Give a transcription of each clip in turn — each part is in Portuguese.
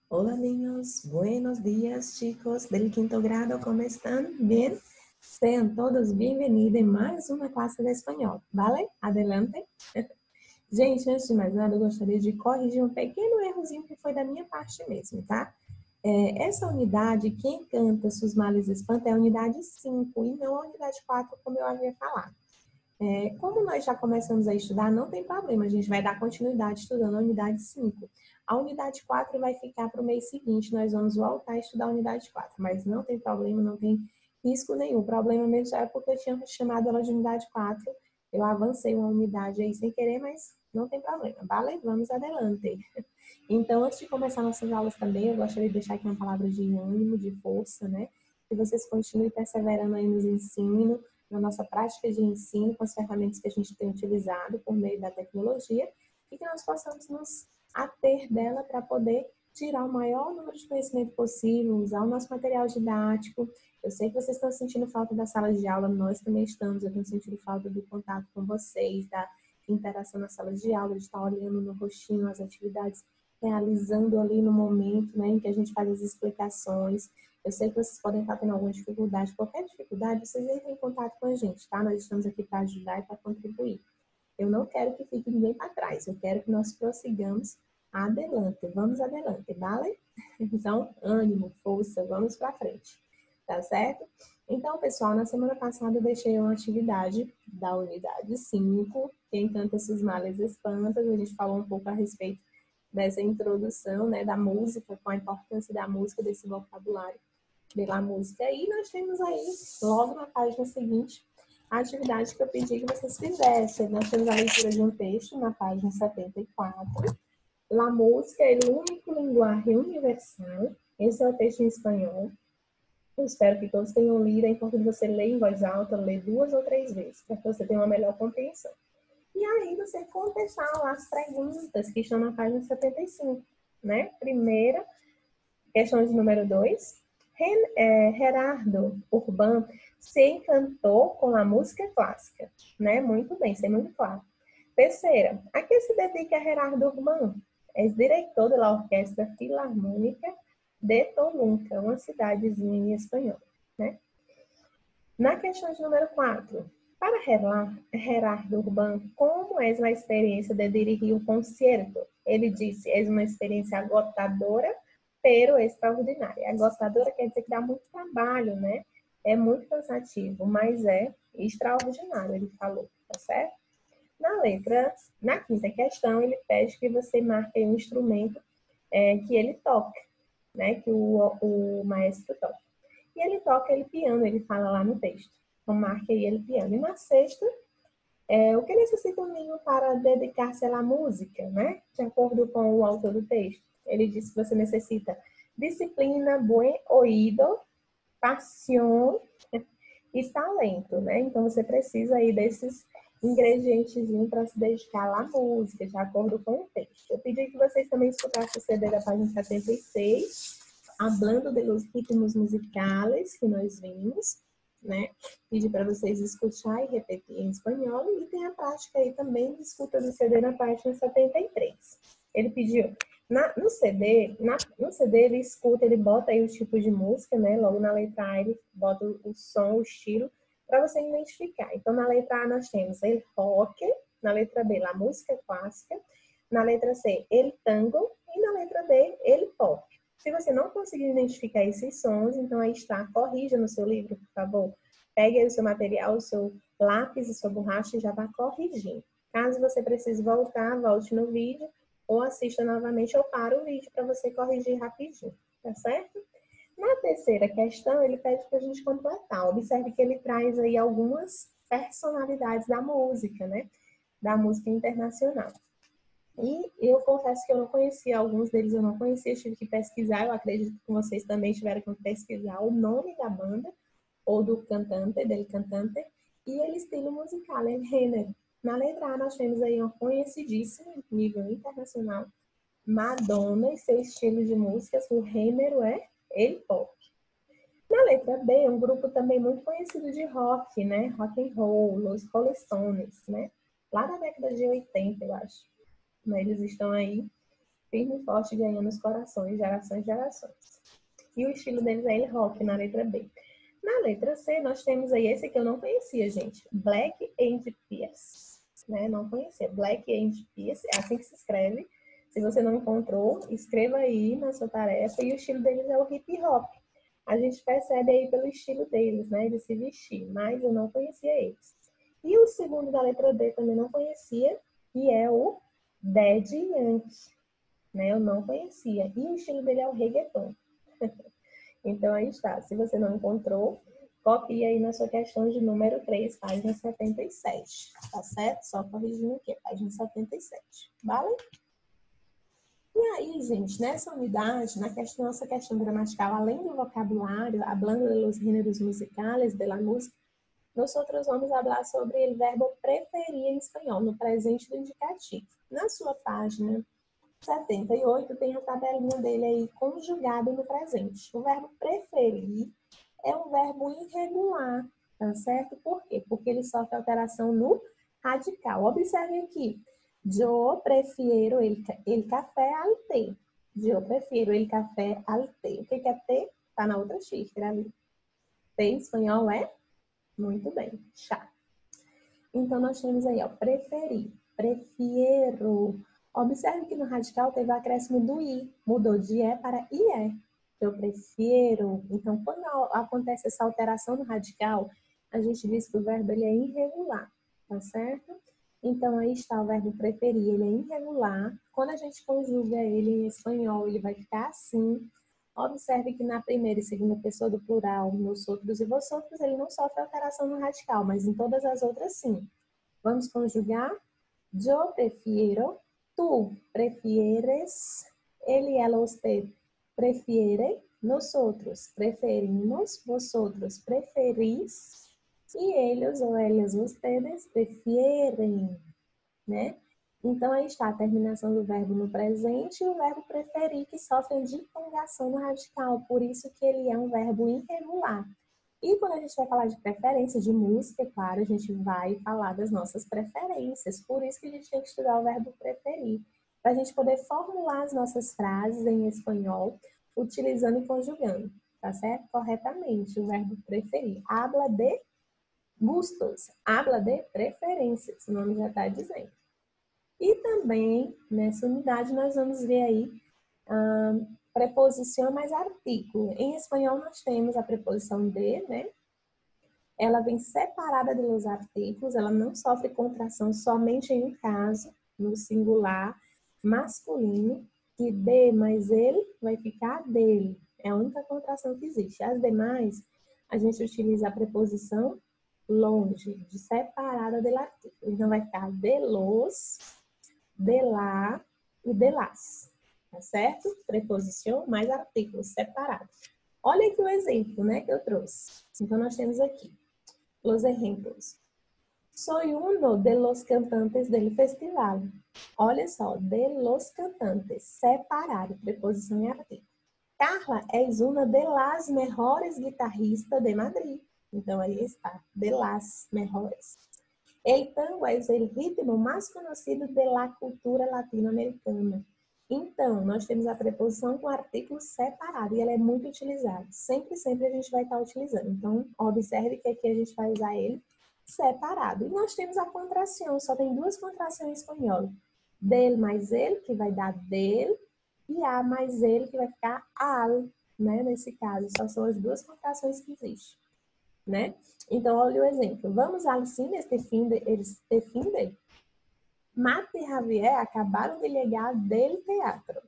Hola niños, buenos días chicos del quinto grado, ¿cómo están? ¿Bien? Sean todos bem-vindos em mais uma classe de espanhol, vale? Adelante. Gente, antes de mais nada, eu gostaria de corrigir um pequeno errozinho que foi da minha parte mesmo, tá? Essa unidade, quem canta Sus Males Espanta, é a unidade 5 e não a unidade 4, como eu havia falado. Como nós já começamos a estudar, não tem problema, a gente vai dar continuidade estudando a unidade 5. A unidade 4 vai ficar para o mês seguinte, nós vamos voltar a estudar a unidade 4, mas não tem problema, não tem risco nenhum. O problema mesmo já é porque eu tinha chamado ela de unidade 4, eu avancei uma unidade aí sem querer, mas não tem problema, vale? Vamos adelante. Então, antes de começar nossas aulas também, eu gostaria de deixar aqui uma palavra de ânimo, de força, né? Que vocês continuem perseverando aí nos ensinos, na nossa prática de ensino, com as ferramentas que a gente tem utilizado por meio da tecnologia, e que nós possamos nos ater dela para poder tirar o maior número de conhecimento possível, usar o nosso material didático. Eu sei que vocês estão sentindo falta da sala de aula, nós também estamos, eu estou sentindo falta do contato com vocês, da interação na sala de aula, de estar olhando no rostinho as atividades, realizando ali no momento, né, em que a gente faz as explicações. Eu sei que vocês podem estar tendo alguma dificuldade. Qualquer dificuldade, vocês entrem em contato com a gente, tá? Nós estamos aqui para ajudar e para contribuir. Eu não quero que fique ninguém para trás. Eu quero que nós prossigamos adelante. Vamos adelante, vale? Então, ânimo, força, vamos para frente. Tá certo? Então, pessoal, na semana passada eu deixei uma atividade da unidade 5, quem canta Sus Males Espantas. A gente falou um pouco a respeito dessa introdução, né, da música, com a importância da música, desse vocabulário pela música. E nós temos aí, logo na página seguinte, a atividade que eu pedi que vocês fizessem. Nós temos a leitura de um texto na página 74. La música é o único linguagem universal. Esse é o texto em espanhol. Eu espero que todos tenham lido. É importante você ler em voz alta, ler 2 ou 3 vezes, para que você tenha uma melhor compreensão. E aí você contestar lá as perguntas que estão na página 75, né? Primeira, questão de número 2. Gerardo Urbán se encantou com a música clássica, né? Muito bem, isso é muito claro. Terceira, a que se dedica Gerardo Urbán? É diretor da Orquestra Filarmônica de Toluca, uma cidadezinha em espanhol, né? Na questão de número 4, para Gerardo Urbán, como é a experiência de dirigir um concerto? Ele disse, é uma experiência agotadora, pero extraordinária. Agotadora quer dizer que dá muito trabalho, né? É muito cansativo, mas é extraordinário, ele falou, tá certo? Na quinta questão, ele pede que você marque um instrumento que ele toca, né? Que o maestro toca. E ele toca ele piano, ele fala lá no texto. Então, marque aí ele piano. E na sexta, o que necessita um menino para dedicar-se à música, né? De acordo com o autor do texto. Ele diz que você necessita disciplina, buen oído, paixão e talento, né? Então, você precisa aí desses ingredientes para se dedicar à música, de acordo com o texto. Eu pedi que vocês também escutassem o CD da página 76, Hablando de los ritmos musicales que nós vimos, né? Pedi para vocês escutar e repetir em espanhol, e tem a prática aí também de escuta do CD na página 73. Ele pediu, no CD ele escuta, ele bota aí o tipo de música, né? Logo na letra A ele bota o som, o estilo, para você identificar. Então, na letra A nós temos el rock, na letra B, a música clássica, na letra C, el tango, e na letra D, el pop. Se você não conseguir identificar esses sons, então aí está, corrija no seu livro, por favor. Pegue aí o seu material, o seu lápis e sua borracha e já vá corrigindo. Caso você precise voltar, volte no vídeo, ou assista novamente, ou para o vídeo para você corrigir rapidinho, tá certo? Na terceira questão, ele pede para a gente completar. Observe que ele traz aí algumas personalidades da música, né? Da música internacional. E eu confesso que eu não conhecia, alguns deles eu não conhecia, tive que pesquisar, eu acredito que vocês também tiveram que pesquisar o nome da banda, ou do cantante, dele cantante, e o estilo musical, é gênero. Na letra A nós temos aí uma conhecidíssima, nível internacional, Madonna e seu estilo de músicas, o gênero é pop. Na letra B, um grupo também muito conhecido de rock, né? Rock and roll, os Rolling Stones, né? Lá na década de 80, eu acho. Eles estão aí firme e forte, ganhando os corações, gerações e gerações. E o estilo deles é ele rock, na letra B. Na letra C, nós temos aí esse que eu não conhecia, gente. Black Eyed Peas. Né? Não conhecia. Black Eyed Peas, é assim que se escreve. Se você não encontrou, escreva aí na sua tarefa. E o estilo deles é o hip hop. A gente percebe aí pelo estilo deles, né? De se vestir. Mas eu não conhecia eles. E o segundo da letra D também não conhecia, que é o Daddy Yankee. Né? Eu não conhecia. E o estilo dele é o reggaeton. Então, aí está. Se você não encontrou, copie aí na sua questão de número 3, página 77. Tá certo? Só corrigindo aqui, página 77. Vale? E aí, gente, nessa unidade, nossa questão gramatical, além do vocabulário, hablando de los géneros musicales, de la música, nós vamos falar sobre o verbo preferir em espanhol, no presente do indicativo. Na sua página 78 tem a tabelinha dele aí conjugado no presente. O verbo preferir é um verbo irregular, tá certo? Por quê? Porque ele sofre alteração no radical. Observe aqui. Eu prefiro el café al té. Eu prefiro el café al té. O que é té? Tá na outra xícara ali. Té em espanhol é? Muito bem, chá. Então, nós temos aí, ó, preferir, prefiro. Observe que no radical teve o acréscimo do i, mudou de é para ié. Eu prefiro. Então, quando acontece essa alteração no radical, a gente diz que o verbo ele é irregular, tá certo? Então, aí está o verbo preferir, ele é irregular. Quando a gente conjuga ele em espanhol, ele vai ficar assim. Observe que na primeira e segunda pessoa do plural, nosotros e vosotros, ele não sofre alteração no radical, mas em todas as outras sim. Vamos conjugar? Yo prefiero, tú prefieres, ele, ela, usted prefiere, nosotros preferimos, vosotros preferís e eles ou elas, ustedes preferem, né? Então, aí está a terminação do verbo no presente e o verbo preferir, que sofre de conjugação no radical, por isso que ele é um verbo irregular. E quando a gente vai falar de preferência de música, é claro, a gente vai falar das nossas preferências, por isso que a gente tem que estudar o verbo preferir, para a gente poder formular as nossas frases em espanhol, utilizando e conjugando, tá certo? Corretamente, o verbo preferir. Habla de gustos, habla de preferências, o nome já está dizendo. E também, nessa unidade, nós vamos ver aí preposição mais artículo. Em espanhol, nós temos a preposição de, né? Ela vem separada dos artículos, ela não sofre contração somente em um caso, no singular masculino, que de mais ele vai ficar dele. É a única contração que existe. As demais, a gente utiliza a preposição longe, de separada do artículo. Então, vai ficar de los, de lá e de las, tá certo? Preposição mais artículos separados. Olha aqui o exemplo, né, que eu trouxe. Então, nós temos aqui os exemplos. Soy uno de los cantantes del festival. Olha só, de los cantantes, separado, preposição e artículo. Carla es una de las mejores guitarristas de Madrid. Então, aí está, de las mejores. El tango é o ritmo mais conhecido da cultura latino-americana. Então, nós temos a preposição com artículo separado e ela é muito utilizada. Sempre a gente vai estar utilizando. Então, observe que aqui a gente vai usar ele separado. E nós temos a contração, só tem duas contrações em espanhol. Del mais ele, que vai dar del, e a mais ele, que vai ficar al, né? Nesse caso, só são as duas contrações que existem. Né? Então, olha o exemplo. Vamos al cine este fin de. Marta e Javier acabaram de llegar del teatro.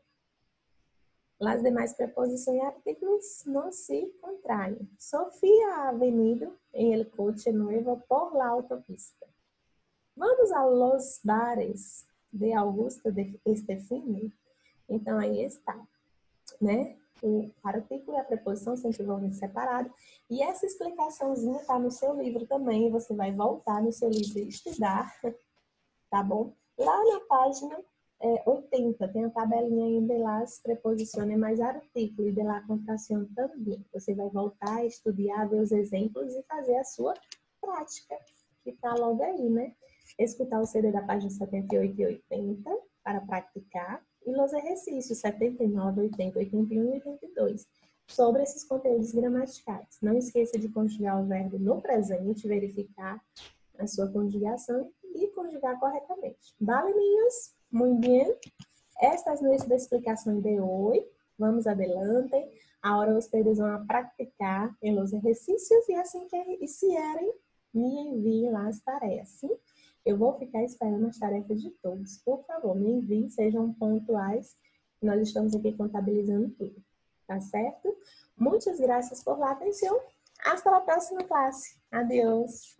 Las demais preposições e artículos não se contraem. Sofía ha venido en el coche nuevo por la autopista. Vamos a los bares de Augusta de este fin. Então, aí está, né? O artículo e a preposição sempre vão vir separados. E essa explicaçãozinha está no seu livro também. Você vai voltar no seu livro e estudar, tá bom? Lá na página 80 tem a tabelinha aí de las preposições mais artículo e de la contração também. Você vai voltar, estudar, ver os exemplos e fazer a sua prática, que está logo aí, né? Escutar o CD da página 78 e 80 para praticar. e los exercícios 79, 80, 81 e 82 sobre esses conteúdos gramaticais. Não esqueça de conjugar o verbo no presente, verificar a sua conjugação e conjugar corretamente. ¿Vale, niños? Muy bien. Esta es nuestra explicación de hoy. Vamos adelante. Ahora ustedes van a practicar en los ejercicios y assim que hicierem, me enviem lá as tarefas, sim? Eu vou ficar esperando as tarefas de todos. Por favor, me enviem, sejam pontuais. Nós estamos aqui contabilizando tudo. Tá certo? Muitas graças por la atenção. Hasta la próxima classe. Adeus.